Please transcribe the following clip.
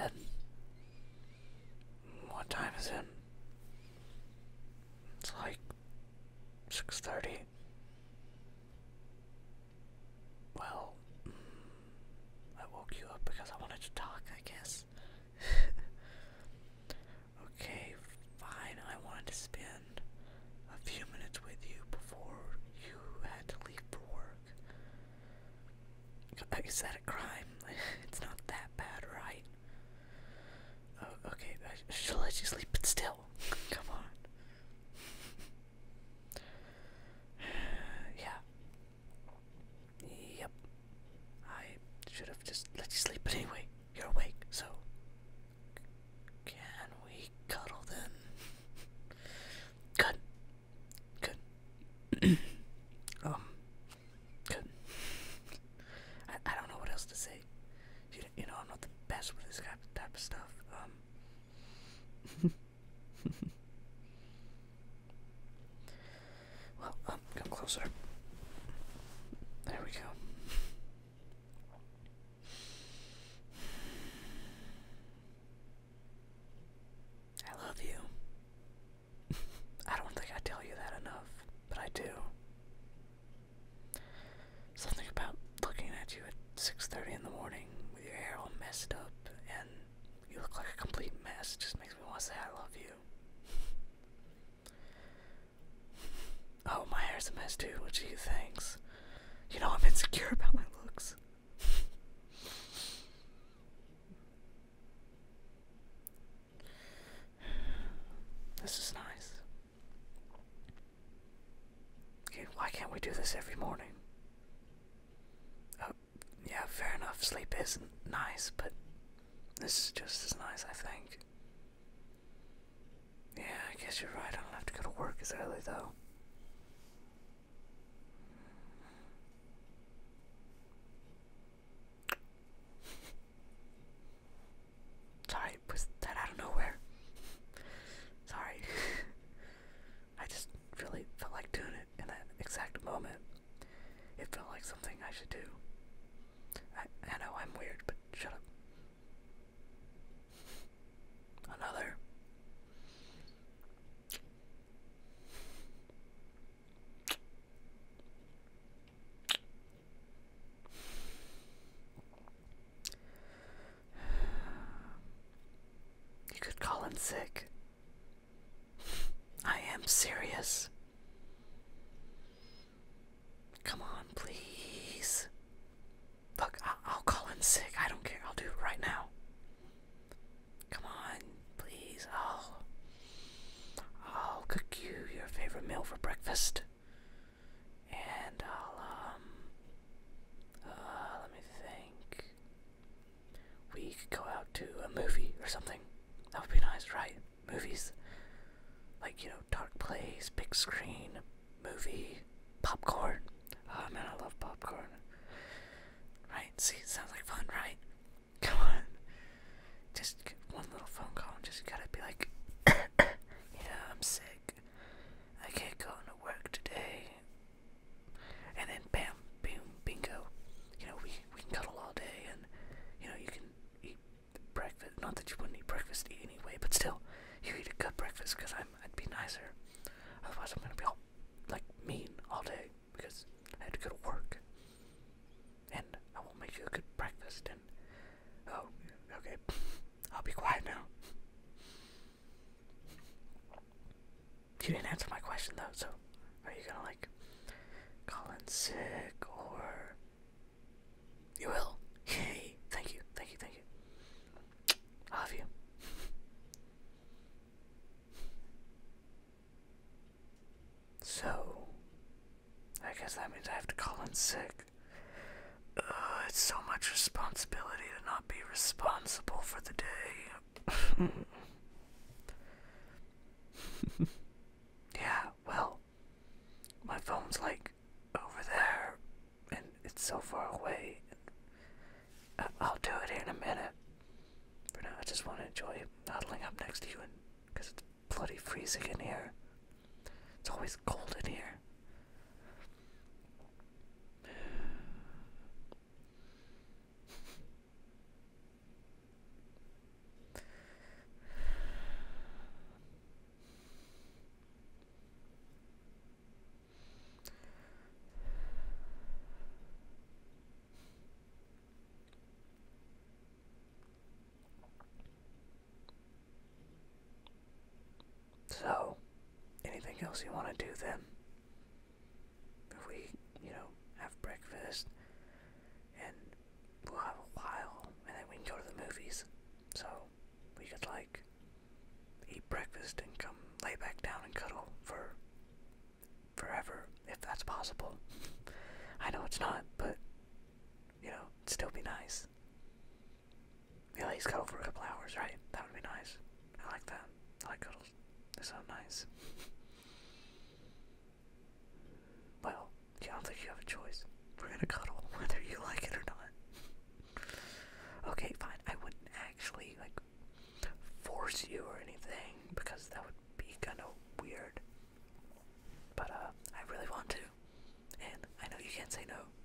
bed. What time is it? It's like 6:30. Well, I woke you up because I wanted to talk, I guess. Okay, fine. I wanted to spend a few minutes with you before you had to leave for work. Is that a crime? It's not that bad, right? Oh, okay, I should let you sleep, but still. Come on. Yeah. Yep. I should have just let you sleep, but anyway, you're awake, so can we cuddle then? Good. Good. Good. I don't know what else to say. You know, I'm not the best with this type of stuff. Well, come closer. There we go. I love you. I don't think I tell you that enough, but I do. Something about looking at you at 6:30 in the morning with your hair all messed up and you look like a complete mess just makes me want to say I love you. Oh, my hair's a mess too. Gee, thanks. You know I'm insecure about my looks. This is nice. Okay, why can't we do this every morning? Yeah, fair enough. Sleep isn't nice, but this is just as nice, I think. Yeah, I guess you're right. I don't have to go to work as early, though. Sorry, was that out of nowhere? Sorry. I just really felt like doing it in that exact moment. It felt like something I should do. I know I'm weird, but shut up. Another. You could call in sick. I am serious. Come on, please. Look, I'll call in sick. I don't care. I'll do it right now. Come on, please. I'll cook you your favorite meal for breakfast. And let me think. We could go out to a movie or something. That would be nice, right? Movies. Like, you know, dark place, big screen, movie, popcorn. Oh man, I love popcorn. Right? See, it sounds like fun, right? Come on. Just get one little phone call and just gotta be like, yeah, I'm sick. I can't go into work today. And then bam, boom, bingo. You know, we can cuddle all day and, you know, you can eat breakfast. Not that you wouldn't eat breakfast anyway, but still, you eat a good breakfast because I'd be nicer. Otherwise, I'm gonna be all, like, mean all day because I had to go to work. And I won't make you a good breakfast and, oh, okay, I'll be quiet now. You didn't answer my question though, so are you gonna, like, call in sick or you will? Yay, thank you. I love you. So, I guess that means I have to call in sick. It's so much responsibility to not be responsible for the day. Yeah, well, my phone's like over there, and it's so far away. I'll do it here in a minute. For now, I just want to enjoy huddling up next to you, and because it's bloody freezing in here. It's always cold in here. meals you want to do then. If we, have breakfast, and we'll have a while, and then we can go to the movies. So, we could, eat breakfast and come lay back down and cuddle for forever, if that's possible. I know it's not, but, it'd still be nice. Yeah, at least cuddle for a couple hours, right? That would be nice. I like that. I like cuddles. They sound nice. Well, I don't think you have a choice. We're gonna cuddle, whether you like it or not. Okay, fine. I wouldn't actually, force you or anything, because that would be kind of weird. But, I really want to. And I know you can't say no.